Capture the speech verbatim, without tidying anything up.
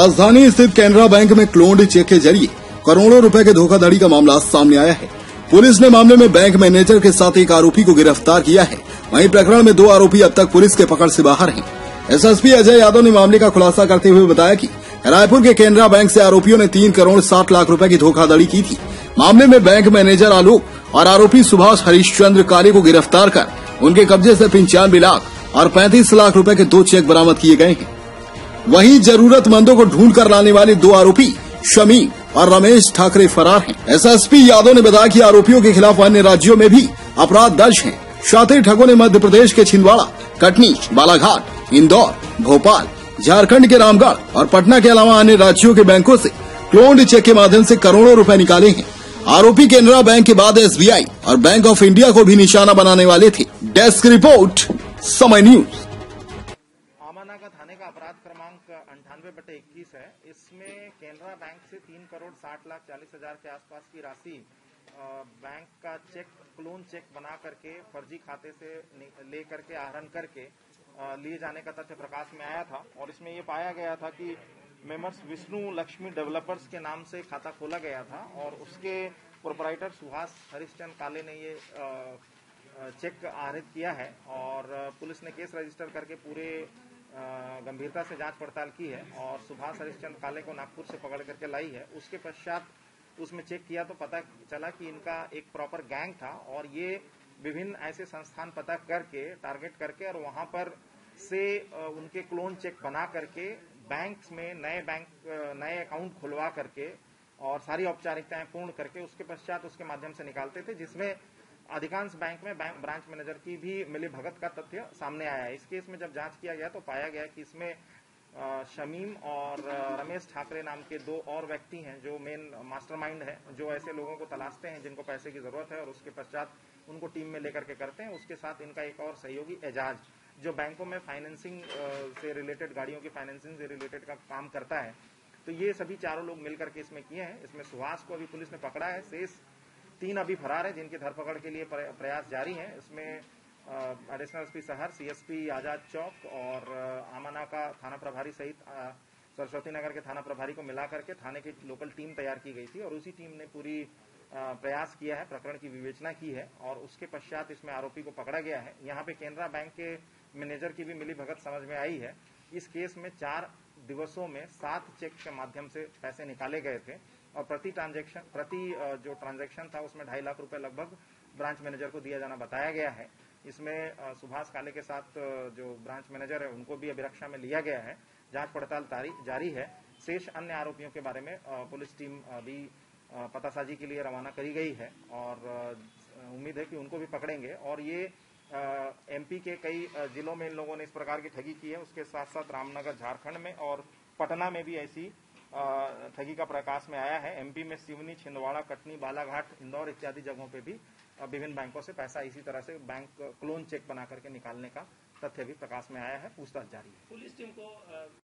राजधानी स्थित कैनरा बैंक में क्लोन्ड चेक के जरिए करोड़ों रुपए के धोखाधड़ी का मामला सामने आया है। पुलिस ने मामले में बैंक मैनेजर के साथ एक आरोपी को गिरफ्तार किया है। वहीं प्रकरण में दो आरोपी अब तक पुलिस के पकड़ से बाहर हैं। एसएसपी अजय यादव ने मामले का खुलासा करते हुए बताया कि रायपुर के कैनरा बैंक से आरोपियों ने तीन करोड़ साठ लाख रुपए की धोखाधड़ी की थी। मामले में बैंक मैनेजर आलोक और आरोपी सुभाष हरिश्चंद्र काले को गिरफ्तार कर उनके कब्जे से पंचानवे लाख और पैंतीस लाख रुपए के दो चेक बरामद किए गए हैं। वहीं जरूरतमंदों को ढूंढ कर लाने वाले दो आरोपी शमीम और रमेश ठाकरे फरार हैं। एसएसपी यादव ने बताया कि आरोपियों के खिलाफ अन्य राज्यों में भी अपराध दर्ज हैं। शातिर ठगों ने मध्य प्रदेश के छिंदवाड़ा, कटनी, बालाघाट, इंदौर, भोपाल, झारखंड के रामगढ़ और पटना के अलावा अन्य राज्यों के बैंकों से क्लोन्ड चेक के माध्यम से करोड़ों रुपए निकाले हैं। आरोपी कैनरा बैंक के बाद एसबीआई और बैंक ऑफ इंडिया को भी निशाना बनाने वाले थे। Desk report, Samay news. Amanaka थाने का अपराध क्रमांक अंठानवे बटे इक्कीस है। इसमें कैनरा बैंक से तीन करोड़ साठ लाख चालीस हजार के आसपास की राशि बैंक का चेक क्लोन चेक बना करके फर्जी खाते से ले करके आहरण करके लिए जाने का तथ्य प्रकाश में आया था। और इसमें ये पाया गया था कि मेमर्स विष्णु लक्ष्मी डेवलपर्स के नाम से खाता खोला गया था और उसके प्रोपराइटर सुभाष हरिश्चंद्र काले ने ये चेक आहरित किया है। और पुलिस ने केस रजिस्टर करके पूरे गंभीरता से जांच पड़ताल की है और सुभाष हरिश्चंद्र काले को नागपुर से पकड़ करके लाई है। उसके पश्चात उसमें चेक किया तो पता चला कि इनका एक प्रॉपर गैंग था और ये विभिन्न ऐसे संस्थान पता करके टारगेट करके और वहां पर से उनके क्लोन चेक बना करके बैंक में नए बैंक नए अकाउंट खुलवा करके और सारी औपचारिकताएं पूर्ण करके उसके पश्चात उसके माध्यम से निकालते थे, जिसमें अधिकांश बैंक में बैंक ब्रांच मैनेजर की भी मिली भगत का तथ्य सामने आया है। इस केस में जब जांच किया गया तो पाया गया कि इसमें शमीम और रमेश ठाकरे नाम के दो और व्यक्ति हैं जो मेन मास्टरमाइंड है, जो ऐसे लोगों को तलाशते हैं जिनको पैसे की जरूरत है और उसके पश्चात उनको टीम में लेकर के करते हैं। उसके साथ इनका एक और सहयोगी एजाज जो बैंकों में फाइनेंसिंग से रिलेटेड, गाड़ियों की फाइनेंसिंग से रिलेटेड का काम करता है। तो ये सभी चारों लोग मिलकर के इसमें किए हैं। इसमें सुभाष को अभी पुलिस ने पकड़ा है, शेष तीन अभी फरार है जिनकी धरपकड़ के लिए प्रयास जारी है। इसमें एडिशनल एसपी शहर, सीएसपी आजाद चौक और आमाना का थाना प्रभारी सहित सरस्वती नगर के थाना प्रभारी को मिलाकर के थाने की लोकल टीम तैयार की गई थी और उसी टीम ने पूरी प्रयास किया है, प्रकरण की विवेचना की है और उसके पश्चात इसमें आरोपी को पकड़ा गया है। यहाँ पे कैनरा बैंक के मैनेजर की भी मिली भगत समझ में आई है। इस केस में चार दिवसों में सात चेक के माध्यम से पैसे निकाले गए थे और प्रति ट्रांजैक्शन प्रति जो ट्रांजैक्शन था उसमें ढाई लाख रुपए लगभग ब्रांच मैनेजर को दिया जाना बताया गया है। इसमें सुभाष काले के साथ जो ब्रांच मैनेजर है उनको भी अभिरक्षा में लिया गया है। जांच पड़ताल जारी है। शेष अन्य आरोपियों के बारे में पुलिस टीम अभी पतासाजी के लिए रवाना करी गई है और उम्मीद है कि उनको भी पकड़ेंगे। और ये एमपी के कई जिलों में इन लोगों ने इस प्रकार की ठगी की है। उसके साथ साथ रामनगर, झारखंड में और पटना में भी ऐसी ठगी का प्रकाश में आया है। एमपी में सिवनी, छिंदवाड़ा, कटनी, बालाघाट, इंदौर इत्यादि जगहों पे भी विभिन्न बैंकों से पैसा इसी तरह से बैंक क्लोन चेक बना करके निकालने का तथ्य भी प्रकाश में आया है। पूछताछ जारी है। पुलिस टीम को